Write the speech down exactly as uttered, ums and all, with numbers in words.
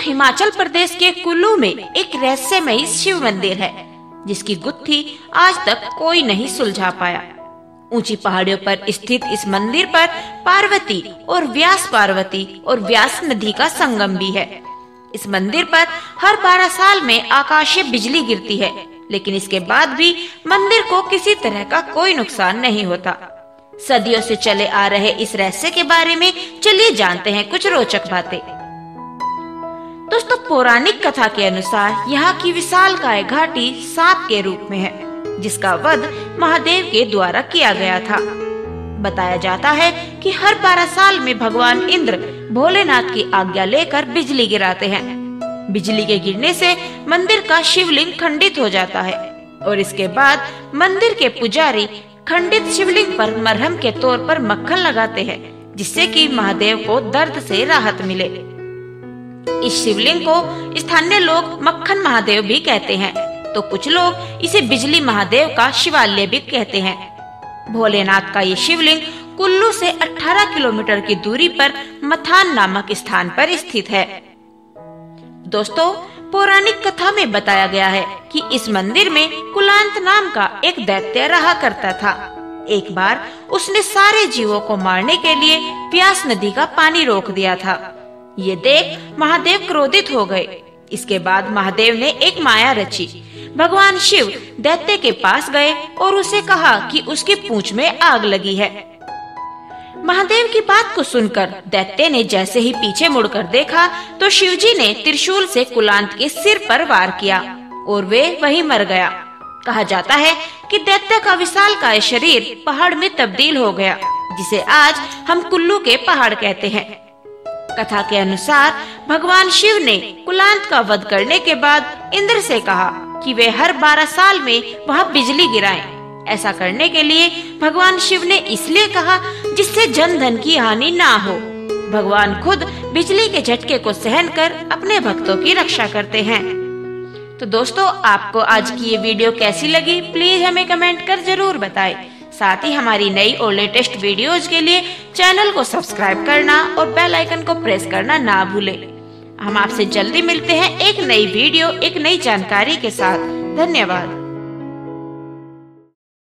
हिमाचल प्रदेश के कुल्लू में एक रहस्यमयी शिव मंदिर है, जिसकी गुत्थी आज तक कोई नहीं सुलझा पाया। ऊंची पहाड़ियों पर स्थित इस मंदिर पर पार्वती और व्यास पार्वती और व्यास नदी का संगम भी है। इस मंदिर पर हर बारह साल में आकाशीय बिजली गिरती है, लेकिन इसके बाद भी मंदिर को किसी तरह का कोई नुकसान नहीं होता। सदियों से चले आ रहे इस रहस्य के बारे में चलिए जानते हैं कुछ रोचक बातें। दोस्तों, पौराणिक कथा के अनुसार यहाँ की विशालकाय घाटी सांप के रूप में है, जिसका वध महादेव के द्वारा किया गया था। बताया जाता है कि हर बारह साल में भगवान इंद्र भोलेनाथ की आज्ञा लेकर बिजली गिराते हैं। बिजली के गिरने से मंदिर का शिवलिंग खंडित हो जाता है और इसके बाद मंदिर के पुजारी खंडित शिवलिंग पर मरहम के तौर पर मक्खन लगाते हैं, जिससे कि महादेव को दर्द से राहत मिले। इस शिवलिंग को स्थानीय लोग मक्खन महादेव भी कहते हैं, तो कुछ लोग इसे बिजली महादेव का शिवालय भी कहते हैं। भोलेनाथ का ये शिवलिंग कुल्लू से अठारह किलोमीटर की दूरी पर मथान नामक स्थान पर स्थित है। दोस्तों, पौराणिक कथा में बताया गया है कि इस मंदिर में कुलांत नाम का एक दैत्य रहा करता था। एक बार उसने सारे जीवों को मारने के लिए व्यास नदी का पानी रोक दिया था। ये देख महादेव क्रोधित हो गए। इसके बाद महादेव ने एक माया रची। भगवान शिव दैत्य के पास गए और उसे कहा कि उसकी पूंछ में आग लगी है। महादेव की बात को सुनकर दैत्य ने जैसे ही पीछे मुड़कर देखा तो शिवजी ने त्रिशूल से कुलांत के सिर पर वार किया और वे वहीं मर गया। कहा जाता है कि दैत्य का विशालकाय शरीर पहाड़ में तब्दील हो गया, जिसे आज हम कुल्लू के पहाड़ कहते हैं। कथा के अनुसार भगवान शिव ने कुलांत का वध करने के बाद इंद्र से कहा कि वे हर बारह साल में वहाँ बिजली गिराएं। ऐसा करने के लिए भगवान शिव ने इसलिए कहा जिससे जन धन की हानि ना हो। भगवान खुद बिजली के झटके को सहन कर अपने भक्तों की रक्षा करते हैं। तो दोस्तों, आपको आज की ये वीडियो कैसी लगी, प्लीज हमें कमेंट कर जरूर बताएं। साथ ही हमारी नई और लेटेस्ट वीडियोज के लिए चैनल को सब्सक्राइब करना और बेल आइकन को प्रेस करना ना भूलें। हम आपसे जल्दी मिलते हैं एक नई वीडियो, एक नई जानकारी के साथ। धन्यवाद।